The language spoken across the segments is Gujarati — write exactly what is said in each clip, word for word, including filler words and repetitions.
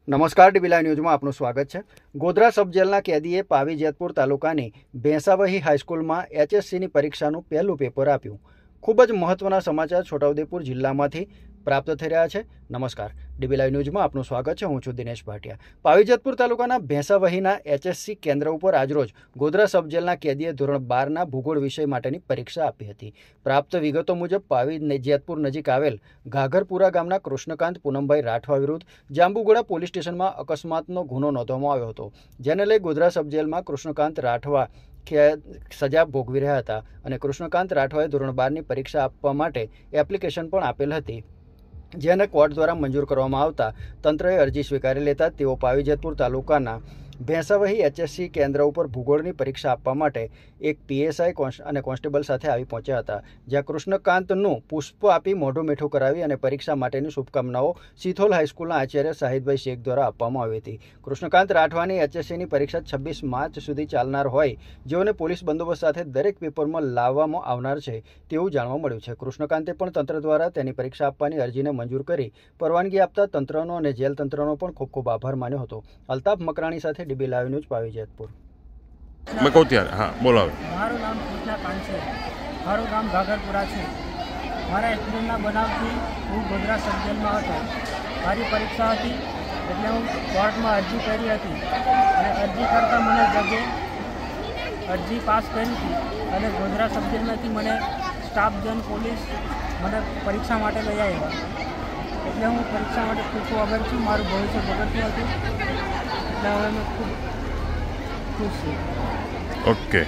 નમસ્કાર ડીબી લાઈવ ન્યૂઝમાં આપનું સ્વાગત છે। ગોધરા સબ જેલના કેદીએ પાવી જેતપુર તાલુકાની ભેંસાવહી હાઈસ્કૂલમાં એચએસસીની પરીક્ષાનું પહેલું પેપર આપ્યું। ખૂબ જ મહત્વના સમાચાર છોટાઉદેપુર જિલ્લામાંથી પ્રાપ્ત થઈ રહ્યા છે। નમસ્કાર, ડીબી લાઈવ ન્યૂઝમાં આપનું સ્વાગત છે। હું છું દિનેશ ભાટિયા। પાવી જેતપુર તાલુકાના ભેંસાવહીના એચએસસી કેન્દ્ર ઉપર આજરોજ ગોધરા સબ જેલના કેદીએ ધોરણ બારના ભૂગોળ વિષય માટેની પરીક્ષા આપી હતી। પ્રાપ્ત વિગતો મુજબ પાવી જેતપુર નજીક આવેલ ઘાઘરપુરા ગામના કૃષ્ણકાંત પૂનમભાઈ રાઠવા વિરુદ્ધ જાંબુગોડા પોલીસ સ્ટેશનમાં અકસ્માતનો ગુનો નોંધવામાં આવ્યો હતો, જેને લઈ ગોધરા સબ જેલમાં કૃષ્ણકાંત રાઠવા સજા ભોગવી રહ્યા હતા અને કૃષ્ણકાંત રાઠવાએ ધોરણ બારની પરીક્ષા આપવા માટે એપ્લિકેશન પણ આપેલ હતી, જેને કોર્ટ દ્વારા મંજૂર કરવામાં આવતા તંત્રએ અરજી સ્વીકારી લેતા તેઓ પાવી જેતપુર તાલુકાના ભેંસાવહી એચએસસી કેન્દ્ર ઉપર ભૂગોળની પરીક્ષા આપવા માટે એક પીએસઆઈ અને કોન્સ્ટેબલ સાથે આવી પહોંચ્યા હતા, જ્યાં કૃષ્ણકાંતનું પુષ્પ આપી મોઢું મીઠું કરાવી અને પરીક્ષા માટેની શુભકામનાઓ સિથોલ હાઈસ્કૂલના આચાર્ય શાહિદભાઈ શેખ દ્વારા આપવામાં આવી હતી। કૃષ્ણકાંત રાઠવાની એચએસસીની પરીક્ષા છવ્વીસ માર્ચ સુધી ચાલનાર હોય, જેઓને પોલીસ બંદોબસ્ત સાથે દરેક પેપરમાં લાવવામાં આવનાર છે તેવું જાણવા મળ્યું છે। કૃષ્ણકાંતે પણ તંત્ર દ્વારા તેની પરીક્ષા આપવાની અરજીને મંજૂર કરી પરવાનગી આપતા તંત્રનો અને જેલ તંત્રનો પણ ખૂબ ખૂબ આભાર માન્યો હતો। અલ્તાફ મકરાણી સાથે DB live news Pavi Jetpur. मैं कहूँ त्यार हाँ बोलावे। मारू नाम कृष्णकांत है, मारू गाम घाघरपुरा है। मारा एक्सीडेंटना बनावथी हूँ गोधरा सब जेलमां हतो। मारी परीक्षा थी एटले हूँ कोर्टमां अरजी करी हती अने अरजी करता मने जजे अरजी पास करी थी अने गोधरा सब जेलमांथी मने स्टाफ जन पोलीस मने परीक्षा माटे लई आव्या, एटले हूँ परीक्षा माटे खूब खूब आभारी छूं। मारुं भविष्य बगड़तुं हतुं એટલે હવે મેં ખૂબ ખુશ છું। ओके।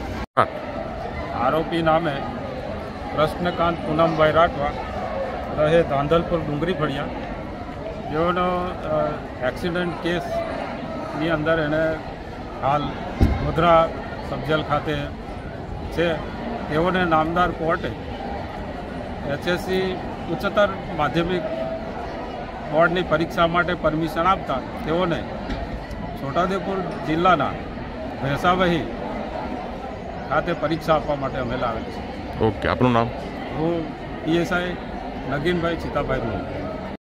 आरोपी नाम है कृष्णकांत पूनम भाई राठवा, रहे धांधलपुर डूंगरी फड़िया, जो एक्सीडेंट केस ની અંદર એને હાલ ગોધરા સબજેલ ખાતે છે। તેઓને નામદાર કોર્ટે એચએસસી ઉચ્ચતર માધ્યમિક બોર્ડની પરીક્ષા માટે પરમિશન આપતા તેઓને છોટાઉદેપુર જિલ્લાના ભેંસાવહી ખાતે પરીક્ષા આપવા માટે અમે લાવેલ છે। ओके, आपનું નામ? હું પીએસઆઈ નગીનભાઈ ચિતાભાઈ।